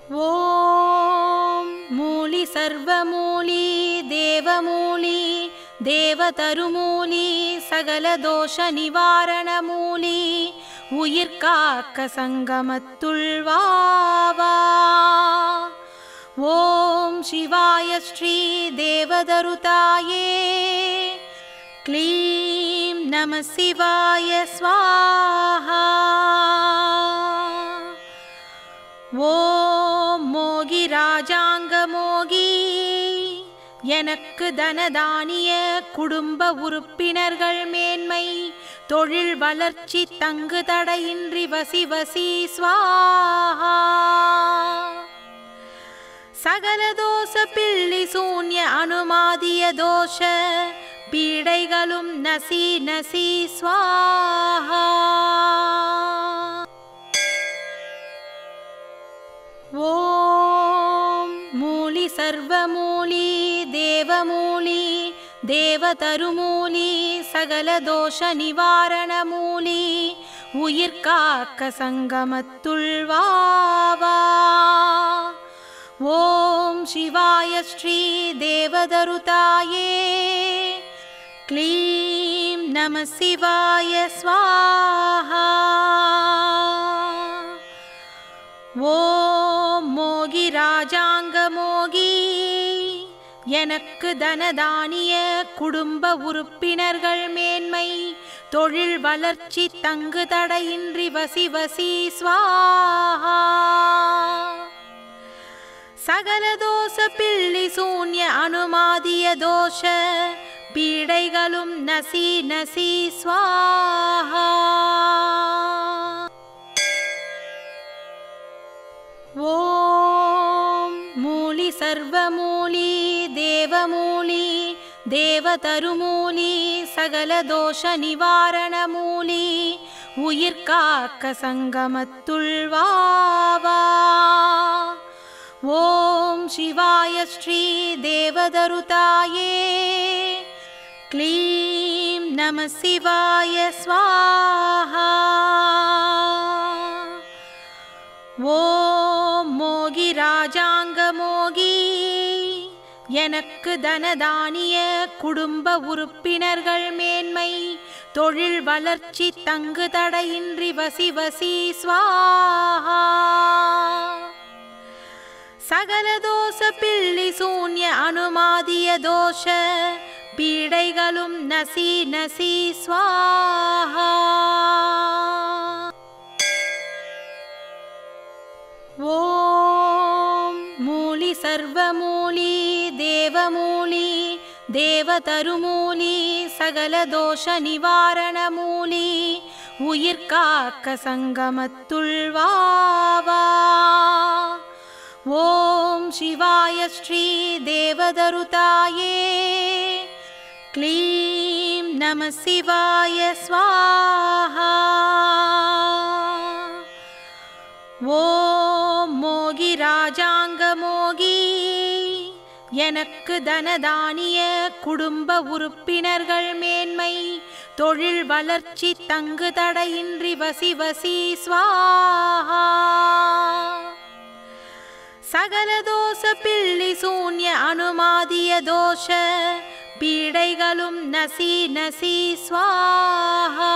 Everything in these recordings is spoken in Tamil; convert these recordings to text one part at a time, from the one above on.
ॐ मूली सर्वमूली देवमूली देवतरुमूली சகலதோஷ நிவாரணமூலி உயிர்காக்க சங்கமத்துள் வா வா. ஓம் சிவாய ஸ்ரீ தேவதருதாயே க்ளீம் நம சிவாய ஸ்வாஹா. ஓம் மோகி ராஜாங்க மோகி எனக்கு தனதானிய குடும்ப உறுப்பினர்கள் மேன்மை தொழில் வளர்ச்சி தங்கு தடையின்றி வசி வசி ஸ்வாஹா. சகல தோஷ பில்லி சூன்ய அனுமாதிய தோஷ பீடைகளும் நசி நசி ஸ்வாஹா. ஓம் மூலி சர்வமூலி தேவமூலி தேவதருமூலி சகலதோஷ நிவாரணமூலி உயிர்காக்க சங்கமத்துள் வா வா. ஓம் சிவாய ஸ்ரீ தேவதருதாயே க்ளீம் நம சிவாய ஸ்வாஹா. ஓம் மோகி ராஜாங்க மோகி எனக்கு தனதானிய குடும்ப உறுப்பினர்கள் மேன்மை தொழில் வளர்ச்சி தங்கு தடையின்றி வசி வசி ஸ்வாஹா. சகல தோஷ பில்லி சூன்ய அனுமாதிய தோஷ பீடைகளும் நசி நசி ஸ்வாஹா. ஓம் மூலி சர்வமூலி தேவமூலி தேவதருமூலி சகலதோஷ நிவாரணமூலி உயிர்காக்க சங்கமத்துள் வா வா. ஓம் சிவாய ஸ்ரீ தேவதருதாயே க்ளீம் நம சிவாய ஸ்வாஹா. ஓம் மோகி ராஜாங்க மோகி எனக்கு தனதானிய குடும்ப உறுப்பினர்கள் மேன்மை தொழில் வளர்ச்சி தங்கு தடையின்றி வசி வசி ஸ்வாஹா. சகல தோஷ பில்லி சூன்ய அனுமாதிய தோஷ பீடைகளும் நசி நசி ஸ்வாஹா. ஓம் மூலி சர்வமூலி தேவமூலி தேவதருமூலி சகலதோஷ நிவாரணமூலி உயிர்காக்க சங்கமத்துள் வா வா. ஓம் சிவாய ஸ்ரீ தேவதருதாயே க்ளீம் நம சிவாய ஸ்வாஹா. ஓம் மோகி ராஜாங்க மோகி எனக்கு தனதானிய குடும்ப உறுப்பினர்கள் மேன்மை தொழில் வளர்ச்சி தங்கு தடையின்றி வசி வசி ஸ்வாஹா. சகல தோஷ பில்லி சூன்ய அனுமாதிய தோஷ பீடைகளும் நசி நசி ஸ்வாஹா.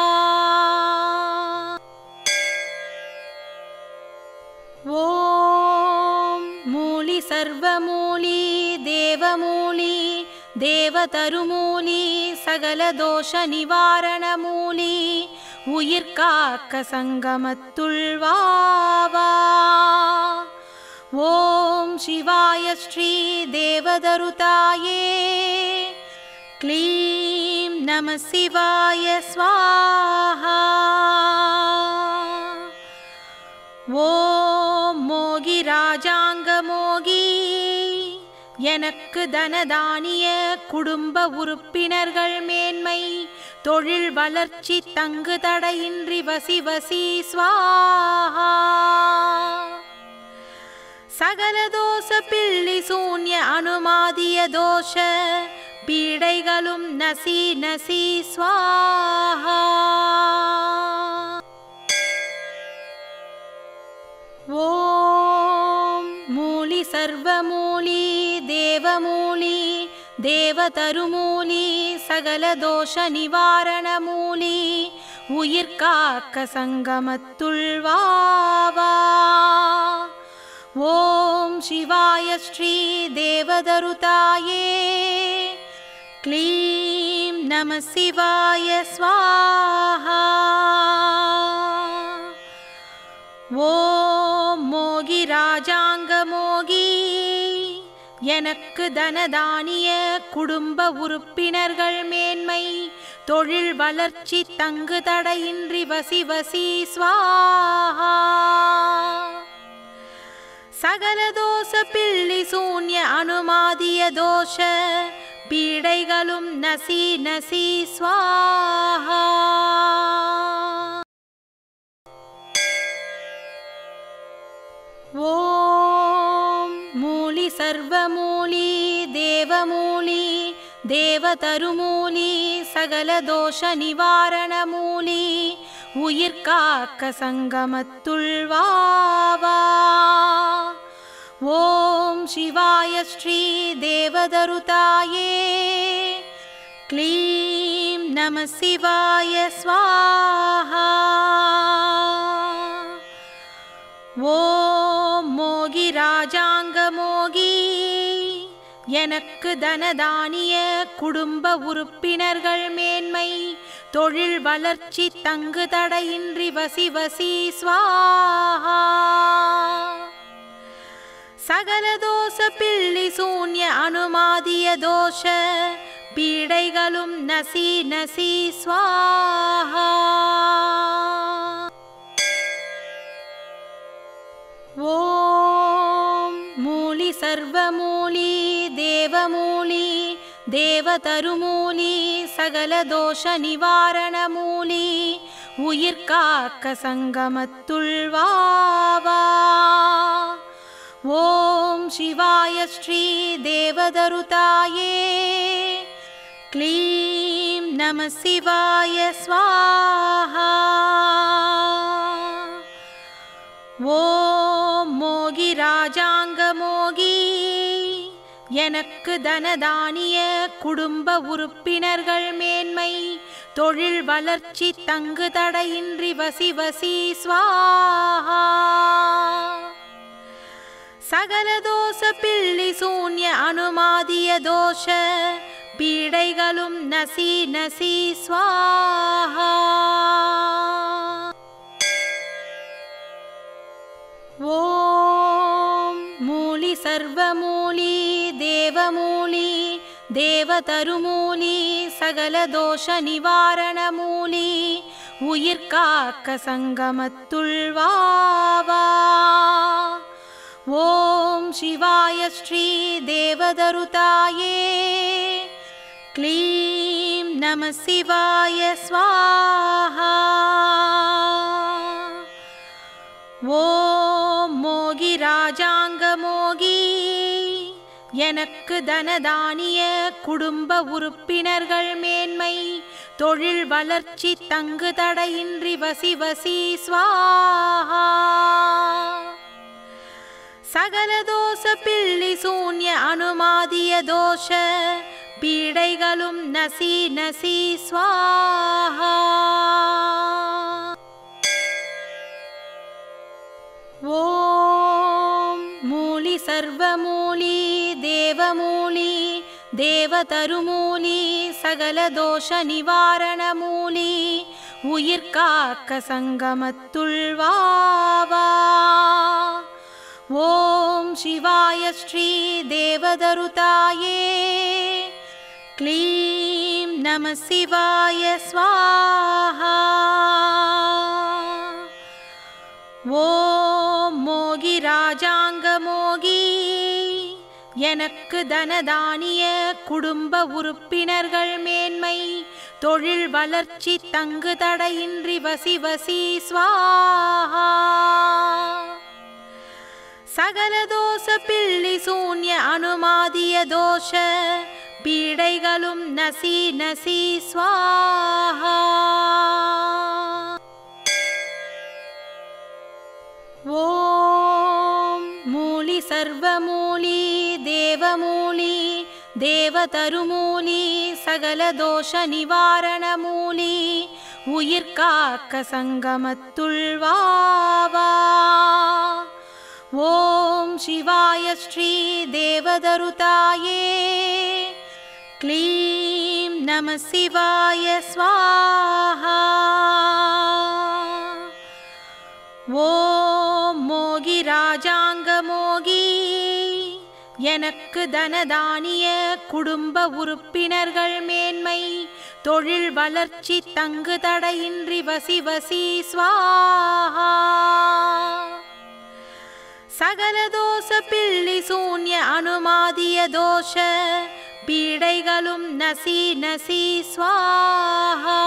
ஓம் மூலி சர்வமூலி தேவமூலி தேவதருமூலி சகலதோஷ நிவாரணமூலி உயிர்காக்க சங்கமத்துள் வா வா. ஓம் சிவாய ஸ்ரீ தேவதருதாயே க்ளீம் நம சிவாய ஸ்வாஹா. ஓம் மோகி ராஜாங்க மோகி எனக்கு தனதானிய குடும்ப உறுப்பினர்கள் மேன்மை தொழில் வளர்ச்சி தங்கு தடையின்றி வசி வசி ஸ்வாஹா. சகல தோஷ பில்லி சூன்ய அனுமாதிய தோஷ பீடைகளும் நசி நசி ஸ்வாஹா. ஓம் மூலி சர்வமூலி தேவமூலி தேவதருமூலி சகல தோஷ நிவாரண மூலி உயிர் காக்க சங்கமத்துள் வா வா. ஓம் சிவாய ஸ்ரீ தேவதருதாயே க்ளீம் நம சிவாய ஸ்வாஹா. ஓம் மோகி ராஜாங்க மோகி எனக்கு தனதானிய குடும்ப உறுப்பினர்கள் மேன்மை தொழில் வளர்ச்சி தங்கு தடையின்றி வசி வசி ஸ்வாஹா. சகல தோஷ பில்லி சூன்ய அனுமாதிய தோஷ பீடைகளும் நசி நசி ஸ்வாஹா. ஓம் மூலி சர்வமூலி தேவமூலி தேவதருமூலி சகல தோஷ நிவாரண மூலி உயிர் காக்க சங்கமத்துள் வா வா. ஓம் சிவாய ஸ்ரீ தேவதருதாயே க்ளீம் நம சிவாய ஸ்வாஹா. ஓம் மோகி ராஜாங்க மோகி எனக்கு தனதானிய குடும்ப உறுப்பினர்கள் மேன்மை தொழில் வளர்ச்சி தங்கு தடையின்றி வசி வசி ஸ்வாஹா. சகல தோஷ பில்லி சூன்ய அனுமாதிய தோஷ பீடைகளும் நசி நசி ஸ்வாஹா. ஓம் மூலி சர்வமூலி தேவமூலி தேவதருமூலி சகல தோஷ நிவாரண மூலி உயிர் காக்க சங்கமத்துள் வா வா. ஓம் சிவாய ஸ்ரீ தேவதருதாயே க்ளீம் நம சிவாய ஸ்வாஹா. ஓம் மோகி ராஜாங்க மோகி எனக்கு தனதானிய குடும்ப உறுப்பினர்கள் மேன்மை தொழில் வளர்ச்சி தங்கு தடையின்றி வசி வசி ஸ்வாஹா. சகல தோஷ பில்லி சூன்ய அனுமாதிய தோஷ பீடைகளும் நசி நசி ஸ்வாஹா. ஓம் மூலி சர்வமூலி தேவமூலி தேவதருமூலி சகல தோஷ நிவாரண மூலி உயிர் காக்க சங்கமத்துள் வா வா. ஓம் சிவாய ஸ்ரீ தேவதருதாயே க்ளீம் நம சிவாய ஸ்வாஹா. ஓம் மோகி ராஜாங்க மோகி எனக்கு தனதானிய குடும்ப உறுப்பினர்கள் மேன்மை தொழில் வளர்ச்சி தங்கு தடையின்றி வசி வசி ஸ்வாஹா. சகல தோஷ பில்லி சூன்ய அனுமாதிய தோஷ பீடைகளும் நசி நசி ஸ்வாஹா. ஓம் மூலி சர்வமூலி தேவமூலி தேவதருமூலி சகல தோஷ நிவாரண மூலி உயிர் காக்க சங்கமத்துள் வா வா. ஓம் சிவாய ஸ்ரீ தேவதருதாயே க்ளீம் நம சிவாய ஸ்வாஹா. ஓம் மோகி ராஜாங்க மோகி எனக்கு தனதானிய குடும்ப உறுப்பினர்கள் மேன்மை தொழில் வளர்ச்சி தங்கு தடையின்றி வசி வசி ஸ்வாஹா. சகல தோஷ பில்லி சூன்ய அனுமாதிய தோஷ பீடைகளும் நசி நசி ஸ்வாஹா. ஓம் மூலி மூலி சர்வமூலி தேவமூலி தேவதருமூலி சகல தோஷ நிவாரண மூலி உயிர் காக்க சங்கமத்துள் வா வா. ஓம் சிவாய ஸ்ரீ தேவதருதாயே க்ளீம் நம சிவாய ஸ்வாஹா. ஓம் மோகி ராஜாங்க மோகி எனக்கு தனதானிய குடும்ப உறுப்பினர்கள் மேன்மை தொழில் வளர்ச்சி தங்கு தடையின்றி வசி வசி ஸ்வாஹா. சகல தோஷ பில்லி சூன்ய அனுமாதிய தோஷ பீடைகளும் நசி நசி ஸ்வாஹா.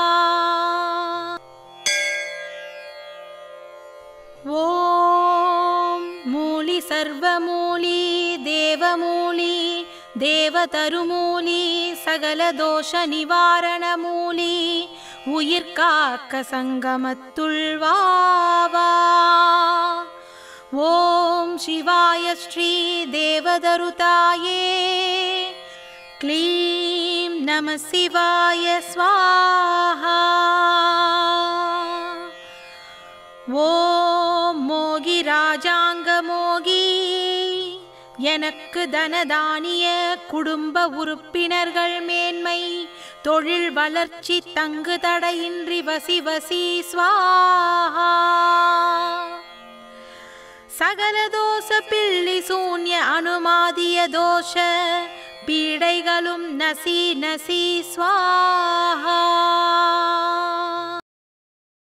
ஓம் மூலி சர்வமூலி தேவமூலி தேவதருமூலி சகல தோஷ நிவாரண மூலி உயிர் காக்க சங்கமத்துள் வா வா. ஓம் சிவாய ஸ்ரீ தேவதருதாயே க்ளீம் நம சிவாய ஸ்வாஹா. ஓம் மோகி ராஜாங்க மோகி எனக்கு தனதானிய குடும்ப உறுப்பினர்கள் மேன்மை தொழில் வளர்ச்சி தங்கு தடையின்றி வசி வசி ஸ்வாஹா. சகல தோஷ பில்லி சூன்ய அனுமாதிய தோஷ பீடைகளும் நசி நசி ஸ்வாஹா.